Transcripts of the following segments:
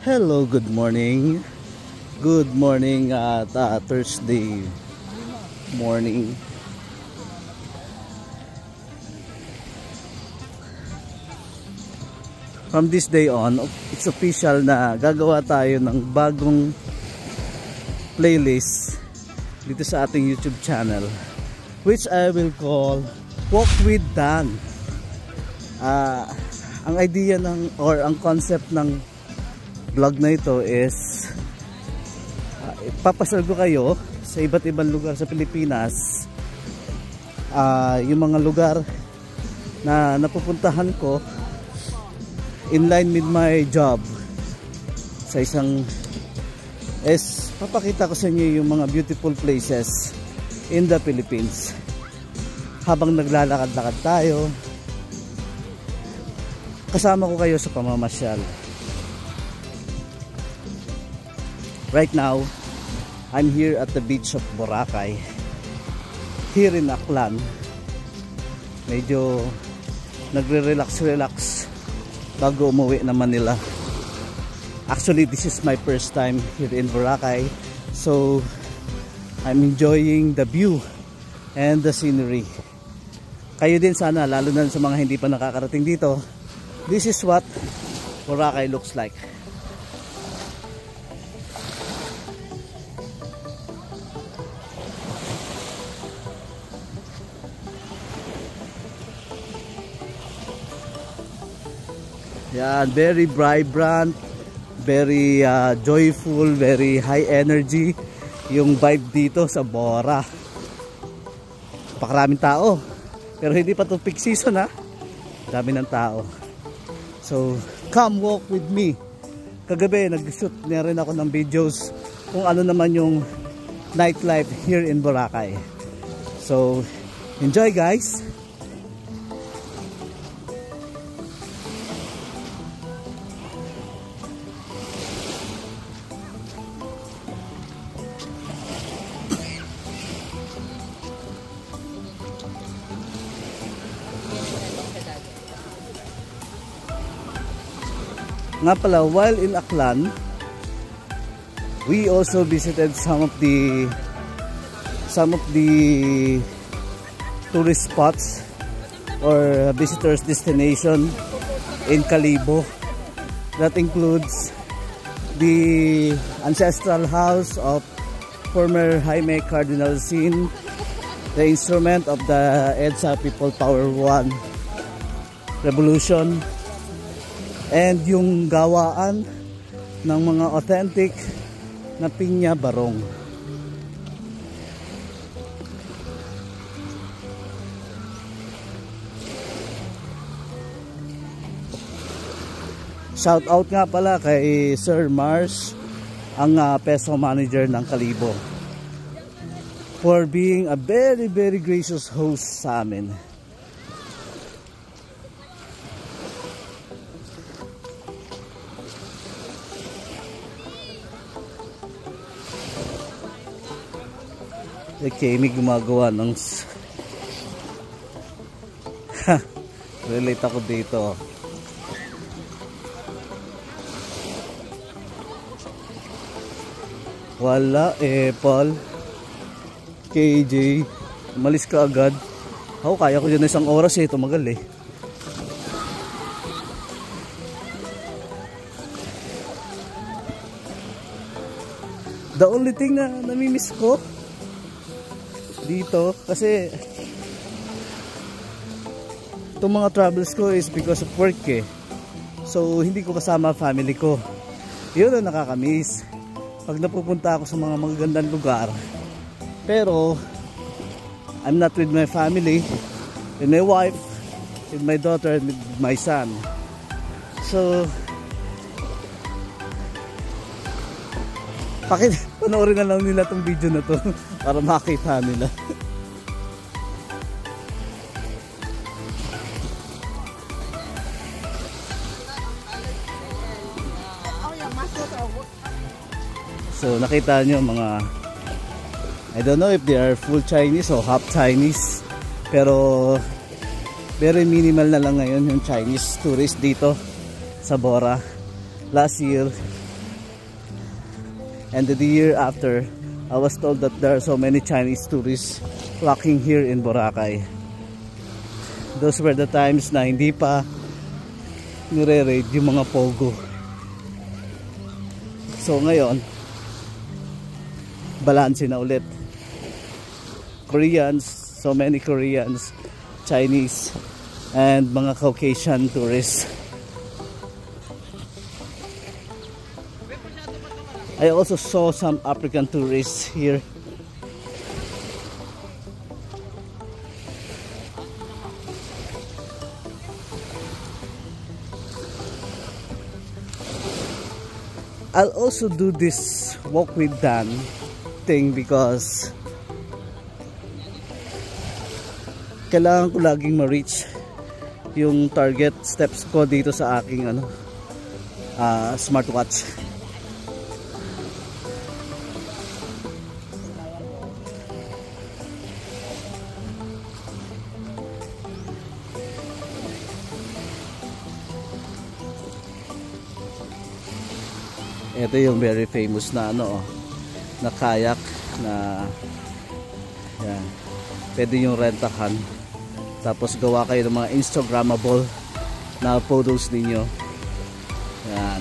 Hello, good morning. Good morning at Thursday morning. From this day on, it's official na gagawa tayo ng bagong playlist dito sa ating YouTube channel, which I will call Walk with Dan. Ang idea or ang concept ng vlog na ito is ipapasal ko kayo sa iba't ibang lugar sa Pilipinas, yung mga lugar na napupuntahan ko in line with my job sa isang papakita ko sa inyo yung mga beautiful places in the Philippines habang naglalakad-lakad tayo. Kasama ko kayo sa pamamasyal. Right now, I'm here at the beach of Boracay, here in Aklan. Medyo nagre-relax bago umuwi na Manila. Actually, this is my first time here in Boracay, so I'm enjoying the view and the scenery. Kayo din sana, lalo na sa mga hindi pa nakakarating dito. This is what Boracay looks like. Yan, very vibrant, very joyful, very high energy yung vibe dito sa Bora. Pakaraming tao, pero hindi pa to peak season ha. Dami ng tao. So, come walk with me. Kagabi, nag-shoot na rin ako ng videos kung ano naman yung nightlife here in Boracay. So, enjoy guys! Nga pala, while in Aklan, we also visited some of the tourist spots or visitors destination in Kalibo. That includes the ancestral house of former Jaime Cardinal Sin, the instrument of the EDSA People Power One Revolution, and yung gawaan ng mga authentic na pinya barong. Shout out nga pala kay Sir Mars, ang peso manager ng Kalibo, for being a very very gracious host sa amin. Okay, may gumagawa ng relate ako dito. Wala Paul, KJ, umalis ka agad. Ako kaya ko dyan na isang oras tumagal The only thing na namimiss ko dito, kasi itong mga travels ko is because of work so hindi ko kasama family ko. Yun ang nakakamiss pag napupunta ako sa mga magagandang lugar, pero I'm not with my family, with my wife, with my daughter, and with my son. So panoorin na lang nila tong video na to para makita nila. So nakita nyo mga, I don't know if they are full Chinese or half Chinese, pero very minimal na lang ngayon yung Chinese tourist dito sa Bora. Last year And the year after, I was told that there are so many Chinese tourists flocking here in Boracay. Those were the times na hindi pa nire-raid yung mga pogo. So ngayon, balanse na ulit. Koreans, so many Koreans, Chinese, and mga Caucasian tourists. I also saw some African tourists here. I'll also do this walk with Dan thing because kailangan ko laging ma-reach yung target steps ko dito sa aking smartwatch. Ito yung very famous na na kayak na yan. Pwede yung rentahan. Tapos gawa kayo ng mga Instagrammable na photos ninyo. Yan.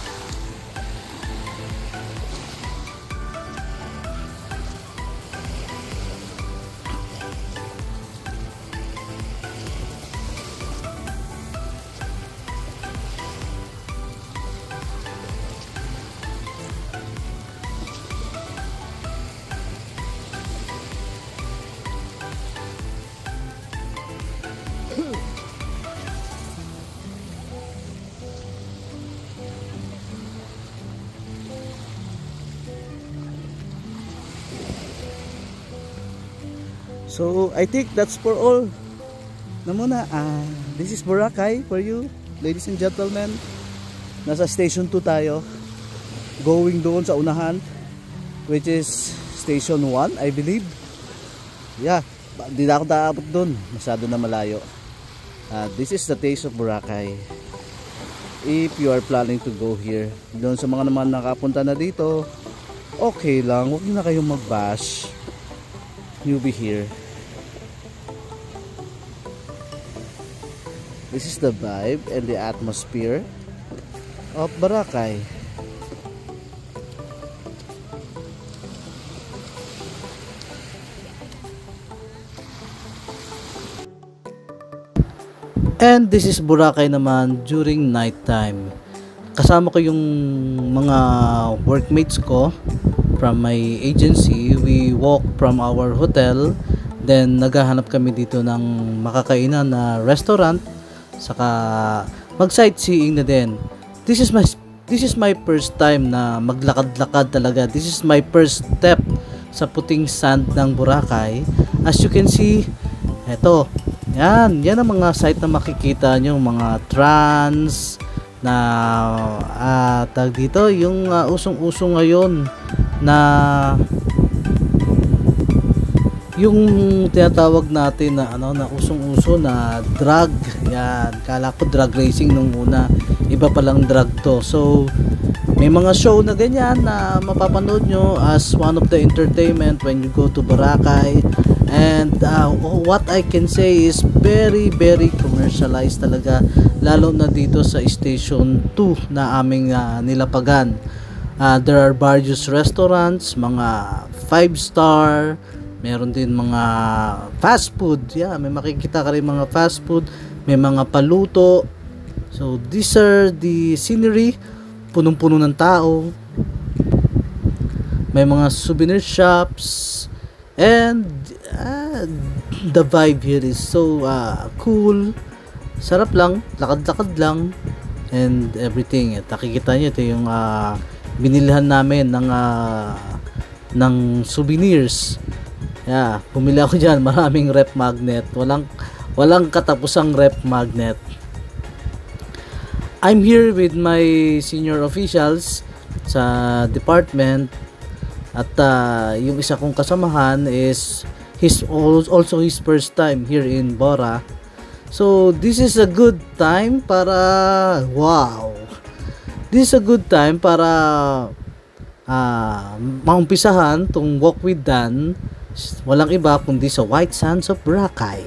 So I think that's for all na muna. This is Boracay for you, ladies and gentlemen. Nasa station 2 tayo, going doon sa unahan, which is station 1 I believe. Yeah, di na ako dapat doon, masyado na malayo. This is the taste of Boracay. If you are planning to go here, doon sa mga naman nakapunta na dito, okay lang, huwag na kayong mag-bash. You'll be here. This is the vibe and the atmosphere of Boracay. And this is Boracay naman during night time. Kasama ko yung mga workmates ko from my agency. We walk from our hotel, then naghahanap kami dito ng makakainan na restaurant, saka mag-sightseeing na din. This is my first time na maglakad-lakad talaga. This is my first step sa puting sand ng Boracay. As you can see, eto, yan ang mga site na makikita nyo, mga trans na tag dito, yung usong-usong ngayon na yung tinatawag natin na na usong-uso na drug. Yan, kala ko drug racing nung una, iba palang drug to. So may mga show na ganyan na mapapanood nyo as one of the entertainment when you go to Boracay. And what I can say is very commercialized talaga, lalo na dito sa station 2 na aming nilapagan. There are various restaurants, mga 5-star, meron din mga fast food. Yeah, may makikita ka rin mga fast food, may mga paluto. So these are the scenery, punong-puno ng tao. May mga souvenir shops, and the vibe here is so cool. Sarap lang, lakad-lakad lang, and everything. At nakikita nyo, ito yung binilihan namin ng souvenirs. Yeah, bumili ako dyan, maraming rep magnet. Walang katapusang rep magnet. I'm here with my senior officials sa department, at yung isa kong kasamahan is also his first time here in Bora. So this is a good time para maumpisahan tong Walk with Dan, walang iba kundi sa White Sands of Boracay.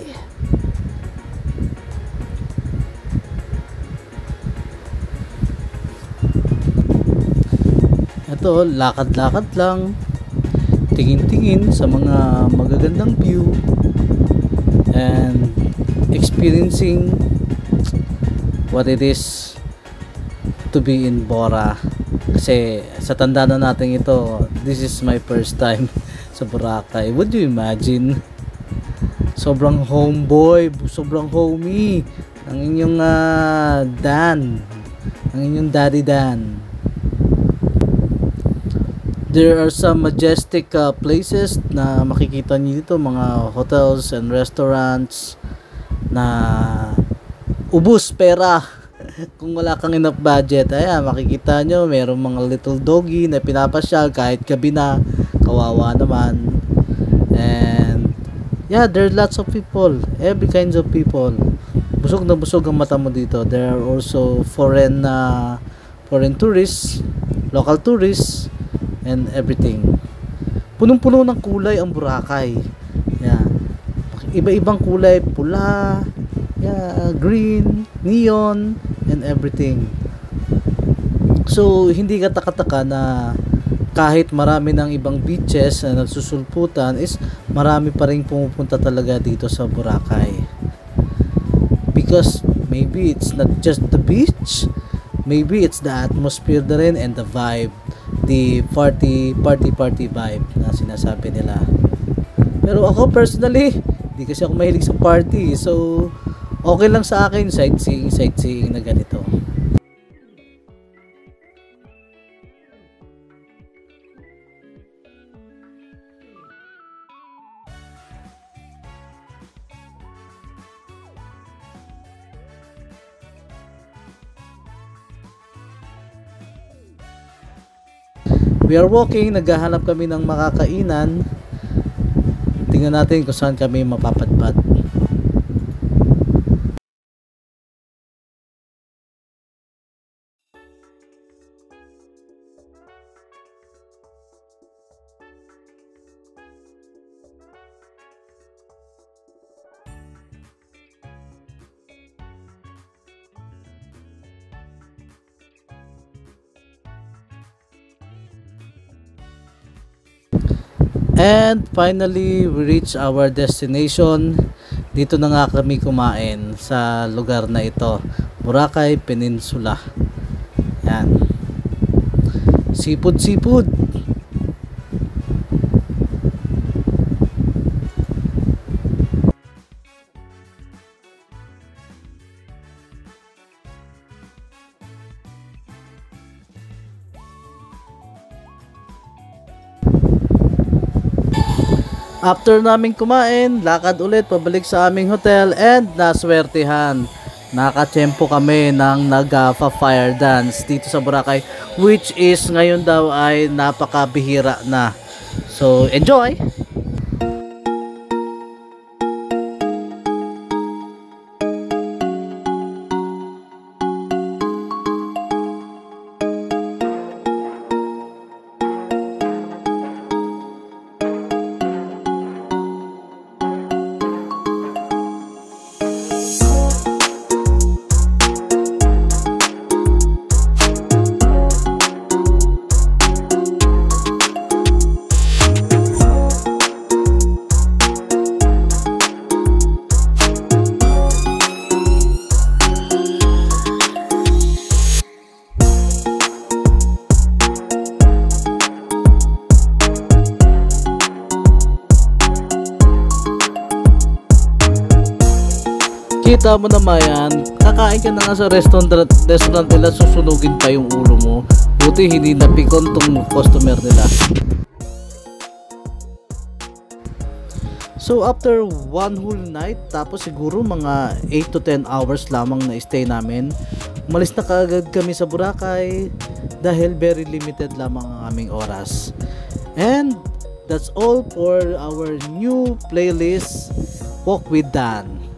Ito, lakad-lakad lang, tingin-tingin sa mga magagandang view and experiencing what it is to be in Bora. Kasi sa tanda na natin ito, this is my first time sa Boracay. Would you imagine? Sobrang homeboy, sobrang homey ang inyong Dan, ang inyong Daddy Dan. There are some majestic places na makikita niyo dito, mga hotels and restaurants na ubus pera kung wala kang enough budget. Ayan, makikita nyo merong mga little doggy na pinapasyal kahit gabi na, kawawa naman. And yeah, there are lots of people, every kinds of people. Busog na busog ang mata mo dito. There are also foreign tourists, local tourists, and everything. Punong-puno ng kulay ang Boracay. Yeah. Iba-ibang kulay, pula, green, neon, and everything. So hindi ka taka-taka na kahit marami ng ibang beaches na nagsusulputan, is marami pa rin pumupunta talaga dito sa Boracay. Because maybe it's not just the beach, maybe it's the atmosphere na rin and the vibe, the party vibe na sinasabi nila. Pero ako personally, hindi kasi ako mahilig sa party, so okay lang sa akin sightseeing na ganito. We are walking, naghahanap kami ng makakainan. Tingnan natin kung saan kami mapapadpad. And finally, we reach our destination. Dito na nga kami kumain sa lugar na ito, Boracay Peninsula. Yan. Seafood. After namin kumain, lakad ulit pabalik sa aming hotel and naswertihan. Nakatsempo kami ng nag-fire dance dito sa Boracay, which is ngayon daw ay napakabihira na. So, enjoy! Kita mo naman yan, kakain ka na nga sa restaurant nila, susunugin pa yung ulo mo. Buti hindi napikon tong customer nila. So after one whole night, tapos siguro mga 8 to 10 hours lamang na stay namin, umalis na kaagad kami sa Boracay dahil very limited lamang ang aming oras. And that's all for our new playlist, Walk with Dan.